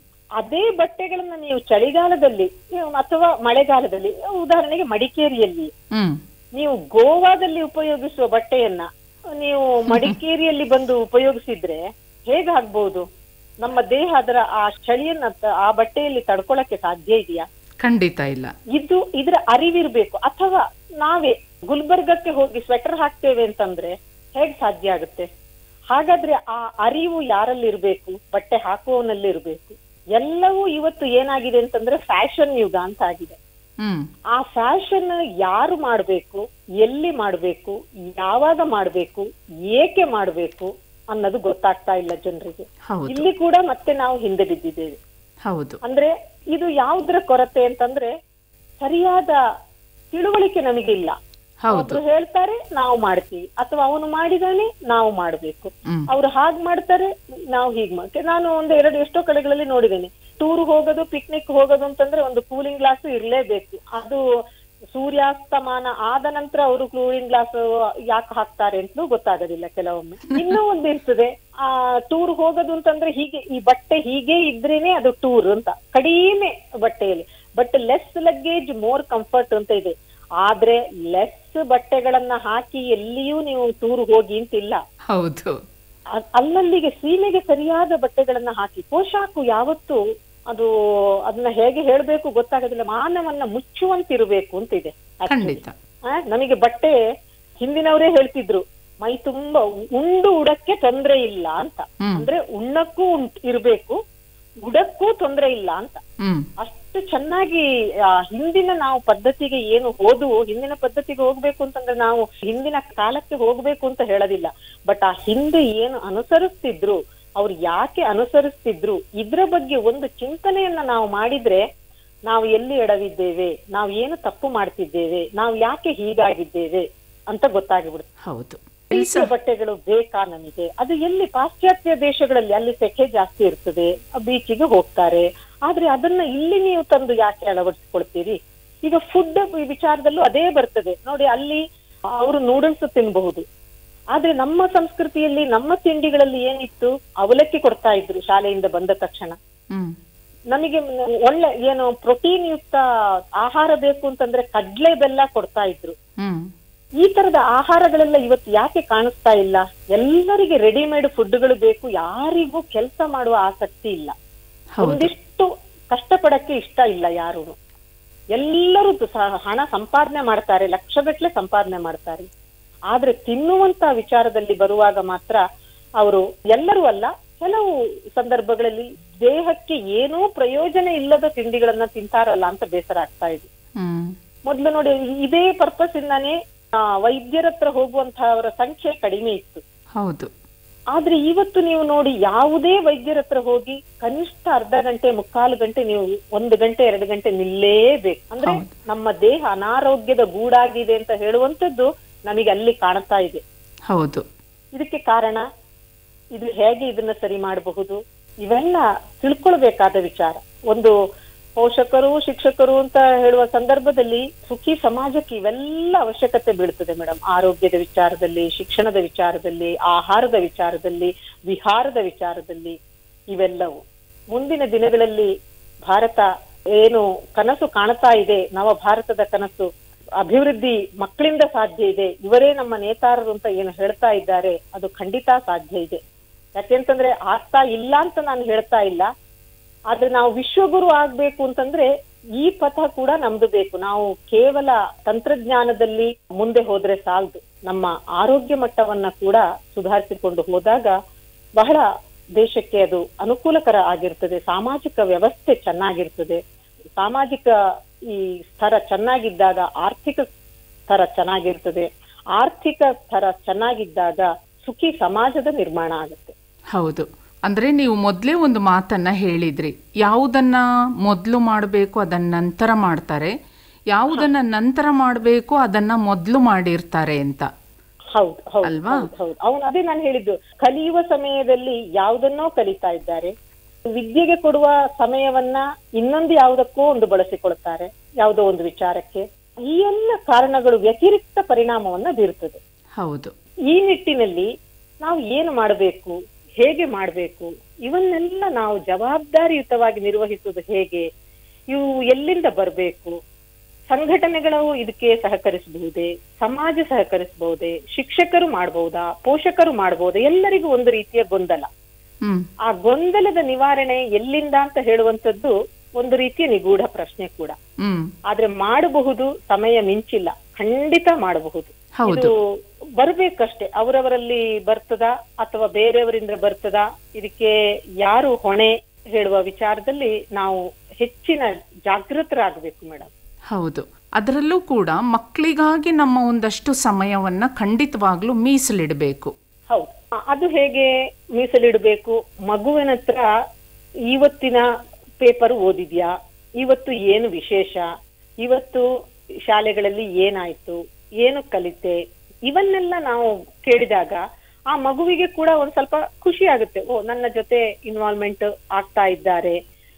Speaker 3: ಅದೇ ಬಟ್ಟೆಗಳನ್ನ ನೀವು ಚಳಿಗಾಲದಲ್ಲಿ ಅಥವಾ ಮಳೆಗಾಲದಲ್ಲಿ, ಉದಾಹರಣೆಗೆ ಮಡಿಕೇರಿಯಲ್ಲಿ ನೀವು ಗೋವಾದಲ್ಲಿ ಉಪಯೋಗಿಸುವ ಬಟ್ಟೆಯನ್ನ ನೀವು ಮಡಿಕೇರಿಯಲ್ಲಿ ಬಂದು ಉಪಯೋಗಿಸಿದ್ರೆ ಹೇಗಾಗ್ಬಹುದು? ನಮ್ಮ ದೇಹ ಅದರ ಆ ಚಳಿಯನ್ನ ಆ ಬಟ್ಟೆಯಲ್ಲಿ ತಡ್ಕೊಳಕ್ಕೆ ಸಾಧ್ಯ ಇದೆಯಾ?
Speaker 1: ಖಂಡಿತ ಇಲ್ಲ.
Speaker 3: ಇದರ ಅರಿವಿರ್ಬೇಕು. ಅಥವಾ ನಾವೇ ಗುಲ್ಬರ್ಗಕ್ಕೆ ಹೋಗಿ ಸ್ವೆಟರ್ ಹಾಕ್ತೇವೆ ಅಂತಂದ್ರೆ ಹೇಗ್ ಸಾಧ್ಯ ಆಗುತ್ತೆ? ಹಾಗಾದ್ರೆ ಆ ಅರಿವು ಯಾರಲ್ಲಿ ಇರ್ಬೇಕು? ಬಟ್ಟೆ ಹಾಕುವವನಲ್ಲಿ ಇರ್ಬೇಕು. ಎಲ್ಲವೂ ಇವತ್ತು ಏನಾಗಿದೆ ಅಂತಂದ್ರೆ ಫ್ಯಾಷನ್ ಯುಗ ಅಂತ ಆಗಿದೆ. ಆ ಫ್ಯಾಷನ್ ಯಾರು ಮಾಡ್ಬೇಕು, ಎಲ್ಲಿ ಮಾಡ್ಬೇಕು, ಯಾವಾಗ ಮಾಡ್ಬೇಕು, ಏಕೆ ಮಾಡ್ಬೇಕು ಅನ್ನೋದು ಗೊತ್ತಾಗ್ತಾ ಇಲ್ಲ ಜನರಿಗೆ. ಇಲ್ಲಿ ಕೂಡ ಮತ್ತೆ ನಾವು ಹಿಂದೆ ಬಿದ್ದಿದ್ದೇವೆ. ಅಂದ್ರೆ ಇದು ಯಾವುದರ ಕೊರತೆ ಅಂತಂದ್ರೆ, ಸರಿಯಾದ ತಿಳುವಳಿಕೆ ನಮಗಿಲ್ಲ. ಒಬ್ರು ಹೇಳ್ತಾರೆ ನಾವು ಮಾಡ್ತೀವಿ, ಅಥವಾ ಅವನು ಮಾಡಿದಾನೆ ನಾವು ಮಾಡ್ಬೇಕು, ಅವ್ರು ಹಾಗ್ ಮಾಡ್ತಾರೆ ನಾವು ಹೀಗ್ ಮಾಡ್ತೇವೆ. ನಾನು ಎಷ್ಟೋ ಕಡೆಗಳಲ್ಲಿ ನೋಡಿದ್ದೇನೆ, ಟೂರ್ ಹೋಗೋದು, ಪಿಕ್ನಿಕ್ ಹೋಗೋದು ಅಂತಂದ್ರೆ ಒಂದು ಕೂಲಿಂಗ್ ಗ್ಲಾಸ್ ಇರ್ಲೇಬೇಕು. ಅದು ಸೂರ್ಯಾಸ್ತಮಾನ ಆದ ನಂತರ ಅವರು ಕೂಲಿಂಗ್ ಗ್ಲಾಸ್ ಯಾಕೆ ಹಾಕ್ತಾರೆ ಅಂತಲೂ ಗೊತ್ತಾಗೋದಿಲ್ಲ ಕೆಲವೊಮ್ಮೆ. ಇನ್ನೂ ಒಂದು ಇರ್ತದೆ, ಆ ಟೂರ್ ಹೋಗೋದು ಅಂತಂದ್ರೆ ಹೀಗೆ, ಈ ಬಟ್ಟೆ ಹೀಗೆ ಇದ್ರೇನೆ ಅದು ಟೂರ್ ಅಂತ, ಕಡಿಮೆ ಬಟ್ಟೆಯಲ್ಲಿ. But less luggage more comfort ಅಂತ ಇದೆ. ಆದ್ರೆ ಲೆಸ್ ಬಟ್ಟೆಗಳನ್ನ ಹಾಕಿ ಎಲ್ಲಿಯೂ ನೀವು ಟೂರ್ ಹೋಗಿ ಅಂತಿಲ್ಲ.
Speaker 1: ಹೌದು.
Speaker 3: ಅಲ್ಲಲ್ಲಿಗೆ ಸೀಮೆಗೆ ಸರಿಯಾದ ಬಟ್ಟೆಗಳನ್ನ ಹಾಕಿ. ಪೋಷಾಕು ಯಾವತ್ತು ಅದನ್ನ ಹೇಗೆ ಹೇಳ್ಬೇಕು ಗೊತ್ತಾಗೋದಿಲ್ಲ, ಮಾನವನ್ನ ಮುಚ್ಚುವಂತಿರ್ಬೇಕು ಅಂತ ಇದೆ. ನಮಗೆ ಬಟ್ಟೆ ಹಿಂದಿನವರೇ ಹೇಳ್ತಿದ್ರು, ಮೈ ತುಂಬಾ ಉಂಡು ಉಡಕ್ಕೆ ತೊಂದ್ರೆ ಇಲ್ಲ ಅಂತ. ಅಂದ್ರೆ ಉಣ್ಣಕ್ಕೂ ಇರ್ಬೇಕು, ಉಡಕ್ಕೂ ತೊಂದ್ರೆ ಇಲ್ಲ ಅಂತ. ಅಷ್ಟು ಎಷ್ಟು ಚೆನ್ನಾಗಿ ಹಿಂದಿನ ನಾವು ಪದ್ಧತಿಗೆ ಏನು ಹಿಂದಿನ ಪದ್ಧತಿಗೆ ಹೋಗ್ಬೇಕು ಅಂತಂದ್ರೆ ನಾವು ಹಿಂದಿನ ಕಾಲಕ್ಕೆ ಹೋಗ್ಬೇಕು ಅಂತ ಹೇಳೋದಿಲ್ಲ. ಬಟ್ ಆ ಹಿಂದೆ ಏನು ಅನುಸರಿಸ್ತಿದ್ರು, ಅವ್ರು ಯಾಕೆ ಅನುಸರಿಸ್ತಿದ್ರು, ಇದ್ರ ಬಗ್ಗೆ ಒಂದು ಚಿಂತನೆಯನ್ನ ನಾವು ಮಾಡಿದ್ರೆ ನಾವು ಎಲ್ಲಿ ಎಡವಿದ್ದೇವೆ, ನಾವು ಏನು ತಪ್ಪು ಮಾಡ್ತಿದ್ದೇವೆ, ನಾವು ಯಾಕೆ ಹೀಗಾಗಿದ್ದೇವೆ ಅಂತ ಗೊತ್ತಾಗಿಬಿಡುತ್ತೆ.
Speaker 1: ಹೌದು.
Speaker 3: ಬಟ್ಟೆಗಳು ಬೇಕಾ ನಮಗೆ? ಅದು ಎಲ್ಲಿ ಪಾಶ್ಚಾತ್ಯ ದೇಶಗಳಲ್ಲಿ ಅಲ್ಲಿ ಸೆಕೆ ಜಾಸ್ತಿ ಇರ್ತದೆ, ಬೀಚಿಗೆ ಹೋಗ್ತಾರೆ. ಆದ್ರೆ ಅದನ್ನ ಇಲ್ಲಿ ನೀವು ತಂದು ಯಾಕೆ ಅಳವಡಿಸ್ಕೊಳ್ತೀರಿ? ಈಗ ಫುಡ್ ವಿಚಾರದಲ್ಲೂ ಅದೇ ಬರ್ತದೆ ನೋಡಿ. ಅಲ್ಲಿ ಅವರು ನೂಡಲ್ಸ್ ತಿನ್ಬಹುದು, ಆದ್ರೆ ನಮ್ಮ ಸಂಸ್ಕೃತಿಯಲ್ಲಿ ನಮ್ಮ ತಿಂಡಿಗಳಲ್ಲಿ ಏನಿತ್ತು, ಅವಲಕ್ಕಿ ಕೊಡ್ತಾ ಇದ್ರು ಶಾಲೆಯಿಂದ ಬಂದ ತಕ್ಷಣ. ನಮಗೆ ಒಳ್ಳೆ ಏನು ಪ್ರೋಟೀನ್ ಯುಕ್ತ ಆಹಾರ ಬೇಕು ಅಂತಂದ್ರೆ ಕಡ್ಲೆ ಬೆಲ್ಲ ಕೊಡ್ತಾ ಇದ್ರು. ಈ ತರದ ಆಹಾರಗಳೆಲ್ಲ ಇವತ್ತು ಯಾಕೆ ಕಾಣಿಸ್ತಾ ಇಲ್ಲ? ಎಲ್ಲರಿಗೆ ರೆಡಿಮೇಡ್ ಫುಡ್ಗಳು ಬೇಕು, ಯಾರಿಗೂ ಕೆಲಸ ಮಾಡುವ ಆಸಕ್ತಿ ಇಲ್ಲ, ಒಂದಿಷ್ಟು ಕಷ್ಟಪಡಕ್ಕೆ ಇಷ್ಟ ಇಲ್ಲ ಯಾರು. ಎಲ್ಲರೂ ಹಣ ಸಂಪಾದನೆ ಮಾಡ್ತಾರೆ, ಲಕ್ಷಗಟ್ಲೆ ಸಂಪಾದನೆ ಮಾಡ್ತಾರೆ. ಆದ್ರೆ ತಿನ್ನುವಂತ ವಿಚಾರದಲ್ಲಿ ಬರುವಾಗ ಮಾತ್ರ ಅವರು, ಎಲ್ಲರೂ ಅಲ್ಲ, ಕೆಲವು ಸಂದರ್ಭಗಳಲ್ಲಿ ದೇಹಕ್ಕೆ ಏನೂ ಪ್ರಯೋಜನ ಇಲ್ಲದ ತಿಂಡಿಗಳನ್ನ ತಿಂತಾರಲ್ಲ ಅಂತ ಬೇಸರ ಆಗ್ತಾ ಇದೆ. ಮೊದ್ಲು ನೋಡಿ, ಇದೇ ಪರ್ಪಸ್ ಇಂದಾನೇ ವೈದ್ಯರ ಹತ್ರ ಹೋಗುವಂತಹವರ ಸಂಖ್ಯೆ ಕಡಿಮೆ ಇತ್ತು.
Speaker 1: ಹೌದು.
Speaker 3: ಆದ್ರೆ ಇವತ್ತು ನೀವು ನೋಡಿ, ಯಾವುದೇ ವೈದ್ಯರ ಹತ್ರ ಹೋಗಿ ಕನಿಷ್ಠ ಅರ್ಧ ಗಂಟೆ, ಮುಕ್ಕಾಲು ಗಂಟೆ, ನೀವು 1 ಗಂಟೆ 2 ಗಂಟೆ ನಿಲ್ಲೇಬೇಕು. ಅಂದ್ರೆ ನಮ್ಮ ದೇಹ ಅನಾರೋಗ್ಯದ ಗೂಡಾಗಿದೆ ಅಂತ ಹೇಳುವಂತದ್ದು ನಮಗೆ ಅಲ್ಲಿ ಕಾಣ್ತಾ ಇದೆ.
Speaker 1: ಹೌದು.
Speaker 3: ಇದಕ್ಕೆ ಕಾರಣ, ಇದು ಹೇಗೆ ಇದನ್ನ ಸರಿ ಮಾಡಬಹುದು, ಇವೆಲ್ಲ ತಿಳ್ಕೊಳ್ಬೇಕಾದ ವಿಚಾರ. ಒಂದು ಪೋಷಕರು, ಶಿಕ್ಷಕರು ಅಂತ ಹೇಳುವ ಸಂದರ್ಭದಲ್ಲಿ ಸುಖಿ ಸಮಾಜಕ್ಕೆ ಇವೆಲ್ಲ ಅವಶ್ಯಕತೆ ಬೀಳ್ತದೆ ಮೇಡಮ್. ಆರೋಗ್ಯದ ವಿಚಾರದಲ್ಲಿ, ಶಿಕ್ಷಣದ ವಿಚಾರದಲ್ಲಿ, ಆಹಾರದ ವಿಚಾರದಲ್ಲಿ, ವಿಹಾರದ ವಿಚಾರದಲ್ಲಿ, ಇವೆಲ್ಲವೂ ಮುಂದಿನ ದಿನಗಳಲ್ಲಿ ಭಾರತ ಏನು ಕನಸು ಕಾಣ್ತಾ ಇದೆ, ನವ ಭಾರತದ ಕನಸು, ಅಭಿವೃದ್ಧಿ ಮಕ್ಕಳಿಂದ ಸಾಧ್ಯ ಇದೆ, ಇವರೇ ನಮ್ಮ ನೇತಾರರು ಅಂತ ಏನು ಹೇಳ್ತಾ ಇದ್ದಾರೆ, ಅದು ಖಂಡಿತ ಸಾಧ್ಯ ಇದೆ. ಯಾಕೆಂತಂದ್ರೆ ಆಗ್ತಾ ಇಲ್ಲ ಅಂತ ನಾನು ಹೇಳ್ತಾ ಇಲ್ಲ, ಆದ್ರೆ ನಾವು ವಿಶ್ವಗುರು ಆಗ್ಬೇಕು ಅಂತಂದ್ರೆ ಈ ಪಥ ಕೂಡ ನಮ್ದು ಬೇಕು. ನಾವು ಕೇವಲ ತಂತ್ರಜ್ಞಾನದಲ್ಲಿ ಮುಂದೆ ಹೋದ್ರೆ ಸಾಲದು, ನಮ್ಮ ಆರೋಗ್ಯ ಮಟ್ಟವನ್ನ ಕೂಡ ಸುಧಾರಿಸಿಕೊಂಡು ಹೋದಾಗ ಬಹಳ ದೇಶಕ್ಕೆ ಅದು ಅನುಕೂಲಕರ ಆಗಿರ್ತದೆ. ಸಾಮಾಜಿಕ ವ್ಯವಸ್ಥೆ ಚೆನ್ನಾಗಿರ್ತದೆ. ಸಾಮಾಜಿಕ ಈ ಸ್ತರ ಚೆನ್ನಾಗಿದ್ದಾಗ ಆರ್ಥಿಕ ಸ್ತರ ಚೆನ್ನಾಗಿರ್ತದೆ. ಆರ್ಥಿಕ ಸ್ತರ ಚೆನ್ನಾಗಿದ್ದಾಗ ಸುಖಿ ಸಮಾಜದ ನಿರ್ಮಾಣ ಆಗುತ್ತೆ.
Speaker 1: ಹೌದು. ಅಂದರೆ ನೀವು ಮೊದಲೇ ಒಂದು ಮಾತನ್ನು ಹೇಳಿದ್ರಿ, ಯಾವುದನ್ನು ಮೊದಲು ಮಾಡಬೇಕು ಅದನ್ನು ನಂತರ ಮಾಡ್ತಾರೆ, ಯಾವುದನ್ನು ನಂತರ ಮಾಡಬೇಕು ಅದನ್ನು ಮೊದಲು ಮಾಡಿರ್ತಾರೆ ಅಂತ.
Speaker 3: ಹೌದು ಹೌದು ಹೌದು. ಅವನು ಅದೇ ನಾನು ಹೇಳಿದ್ದು, ಕಲಿಯುವ ಸಮಯದಲ್ಲಿ ಯಾವುದನ್ನೋ ಕಲಿತಾ ಇದ್ದಾರೆ, ವಿದ್ಯೆಗೆ ಕೊಡುವ ಸಮಯವನ್ನ ಇನ್ನೊಂದು ಯಾವುದಕ್ಕೋ ಒಂದು ಬಳಸಿಕೊಳ್ತಾರೆ, ಯಾವುದೋ ಒಂದು ವಿಚಾರಕ್ಕೆ. ಈ ಎಲ್ಲ ಕಾರಣಗಳು ವ್ಯತಿರಿಕ್ತ ಪರಿಣಾಮವನ್ನ ಬೀರುತ್ತದೆ.
Speaker 1: ಹೌದು.
Speaker 3: ಈ ನಿಟ್ಟಿನಲ್ಲಿ ನಾವು ಏನು ಮಾಡಬೇಕು, ಹೇಗೆ ಮಾಡಬೇಕು, ಇವನ್ನೆಲ್ಲ ನಾವು ಜವಾಬ್ದಾರಿಯುತವಾಗಿ ನಿರ್ವಹಿಸುವುದು ಹೇಗೆ, ಇವು ಎಲ್ಲಿಂದ ಬರಬೇಕು, ಸಂಘಟನೆಗಳು ಇದಕ್ಕೆ ಸಹಕರಿಸಬಹುದೇ, ಸಮಾಜ ಸಹಕರಿಸಬಹುದೇ, ಶಿಕ್ಷಕರು ಮಾಡಬಹುದಾ, ಪೋಷಕರು ಮಾಡಬಹುದೇ, ಎಲ್ಲರಿಗೂ ಒಂದು ರೀತಿಯ ಗೊಂದಲ. ಆ ಗೊಂದಲದ ನಿವಾರಣೆ ಎಲ್ಲಿಂದ ಅಂತ ಹೇಳುವಂತದ್ದು ಒಂದು ರೀತಿಯ ನಿಗೂಢ ಪ್ರಶ್ನೆ ಕೂಡ. ಆದ್ರೆ ಮಾಡಬಹುದು, ಸಮಯ ಮಿಂಚಿಲ್ಲ, ಖಂಡಿತ ಮಾಡಬಹುದು. ಇದು ಬರ್ಬೇಕಷ್ಟೇ. ಅವರವರಲ್ಲಿ ಬರ್ತದ ಅಥವಾ ಬೇರೆಯವರಿಂದ ಬರ್ತದ, ಇದಕ್ಕೆ ಯಾರು ಹೊಣೆ ಹೇಳುವ ವಿಚಾರದಲ್ಲಿ ನಾವು ಹೆಚ್ಚಿನ ಜಾಗೃತರಾಗಬೇಕು ಮೇಡಮ್.
Speaker 1: ಹೌದು. ಅದರಲ್ಲೂ ಕೂಡ ಮಕ್ಕಳಿಗಾಗಿ ನಮ್ಮ ಒಂದಷ್ಟು ಸಮಯವನ್ನ ಖಂಡಿತವಾಗ್ಲೂ ಮೀಸಲಿಡಬೇಕು.
Speaker 3: ಹೌದು. ಅದು ಹೇಗೆ ಮೀಸಲಿಡಬೇಕು? ಮಗುವಿನ ಹತ್ರ ಇವತ್ತಿನ ಪೇಪರ್ ಓದಿದ್ಯಾ, ಇವತ್ತು ಏನು ವಿಶೇಷ, ಇವತ್ತು ಶಾಲೆಗಳಲ್ಲಿ ಏನಾಯ್ತು, ಏನು ಕಲಿತೆ, ಇವನ್ನೆಲ್ಲ ನಾವು ಕೇಳಿದಾಗ ಆ ಮಗುವಿಗೆ ಕೂಡ ಒಂದ್ ಸ್ವಲ್ಪ ಖುಷಿ ಆಗುತ್ತೆ. ಓ, ನನ್ನ ಜೊತೆ ಇನ್ವಾಲ್ವ್ಮೆಂಟ್ ಆಗ್ತಾ ಇದ್ದಾರೆ,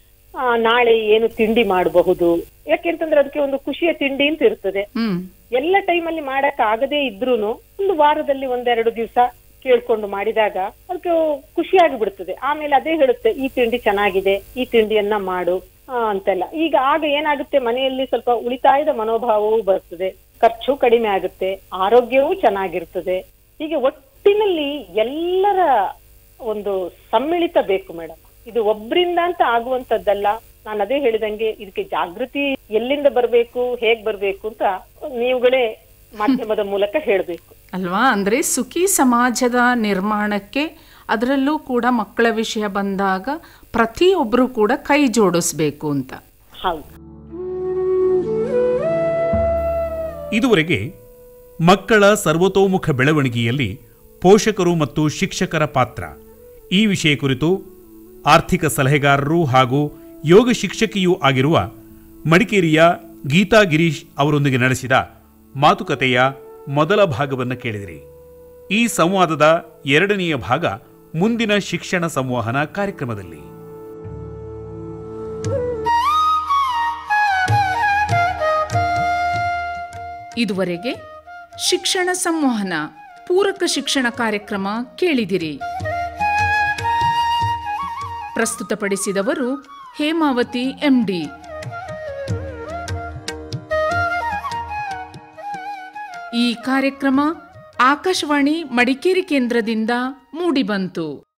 Speaker 3: ನಾಳೆ ಏನು ತಿಂಡಿ ಮಾಡಬಹುದು. ಯಾಕೆಂತಂದ್ರೆ ಅದಕ್ಕೆ ಒಂದು ಖುಷಿಯ ತಿಂಡಿ ಅಂತ ಇರ್ತದೆ. ಎಲ್ಲ ಟೈಮಲ್ಲಿ ಮಾಡಕ್ ಆಗದೇ ಇದ್ರೂನು ಒಂದು ವಾರದಲ್ಲಿ 1-2 ದಿವಸ ಕೇಳ್ಕೊಂಡು ಮಾಡಿದಾಗ ಅದಕ್ಕೆ ಖುಷಿಯಾಗಿ ಬಿಡ್ತದೆ. ಆಮೇಲೆ ಅದೇ ಹೇಳುತ್ತೆ, ಈ ತಿಂಡಿ ಚೆನ್ನಾಗಿದೆ, ಈ ತಿಂಡಿಯನ್ನ ಮಾಡು ಅಂತೆಲ್ಲ. ಈಗ ಆಗ ಏನಾಗುತ್ತೆ, ಮನೆಯಲ್ಲಿ ಸ್ವಲ್ಪ ಉಳಿತಾಯದ ಮನೋಭಾವವೂ ಬರ್ತದೆ, ಖರ್ಚು ಕಡಿಮೆ ಆಗುತ್ತೆ, ಆರೋಗ್ಯವೂ ಚೆನ್ನಾಗಿರ್ತದೆ. ಹೀಗೆ ಒಟ್ಟಿನಲ್ಲಿ ಎಲ್ಲರ ಒಂದು ಸಮ್ಮಿಳಿತ ಬೇಕು ಮೇಡಮ್. ಇದು ಒಬ್ರಿಂದ ಅಂತ ಆಗುವಂತದ್ದಲ್ಲ. ನಾನು ಅದೇ ಹೇಳಿದಂಗೆ ಇದಕ್ಕೆ ಜಾಗೃತಿ ಎಲ್ಲಿಂದ ಬರ್ಬೇಕು, ಹೇಗ್ ಬರ್ಬೇಕು ಅಂತ ನೀವುಗಳೇ ಮಾಧ್ಯಮದ ಮೂಲಕ ಹೇಳಬೇಕು
Speaker 1: ಅಲ್ವಾ? ಅಂದ್ರೆ ಸುಖಿ ಸಮಾಜದ ನಿರ್ಮಾಣಕ್ಕೆ, ಅದರಲ್ಲೂ ಕೂಡ ಮಕ್ಕಳ ವಿಷಯ ಬಂದಾಗ ಪ್ರತಿಯೊಬ್ಬರು ಕೂಡ ಕೈ ಜೋಡಿಸ್ಬೇಕು ಅಂತ.
Speaker 3: ಹೌದು.
Speaker 2: ಇದುವರೆಗೆ ಮಕ್ಕಳ ಸರ್ವತೋಮುಖ ಬೆಳವಣಿಗೆಯಲ್ಲಿ ಪೋಷಕರು ಮತ್ತು ಶಿಕ್ಷಕರ ಪಾತ್ರ ಈ ವಿಷಯ ಕುರಿತು ಆರ್ಥಿಕ ಸಲಹೆಗಾರರು ಹಾಗೂ ಯೋಗ ಶಿಕ್ಷಕಿಯೂ ಆಗಿರುವ ಮಡಿಕೇರಿಯ ಗೀತಾ ಗಿರೀಶ್ ಅವರೊಂದಿಗೆ ನಡೆಸಿದ ಮಾತುಕತೆಯ ಮೊದಲ ಭಾಗವನ್ನು ಕೇಳಿದಿರಿ. ಈ ಸಂವಾದದ ಎರಡನೆಯ ಭಾಗ ಮುಂದಿನ ಶಿಕ್ಷಣ ಸಂವಹನ ಕಾರ್ಯಕ್ರಮದಲ್ಲಿ.
Speaker 1: ಇದುವರೆಗೆ ಶಿಕ್ಷಣ ಸಂವಹನ ಪೂರಕ ಶಿಕ್ಷಣ ಕಾರ್ಯಕ್ರಮ ಕೇಳಿದಿರಿ. ಪ್ರಸ್ತುತಪಡಿಸಿದವರು ಹೇಮಾವತಿ ಎಂಡಿ. ಈ ಕಾರ್ಯಕ್ರಮ ಆಕಾಶವಾಣಿ ಮಡಿಕೇರಿ ಕೇಂದ್ರದಿಂದ ಮೂಡಿಬಂತು.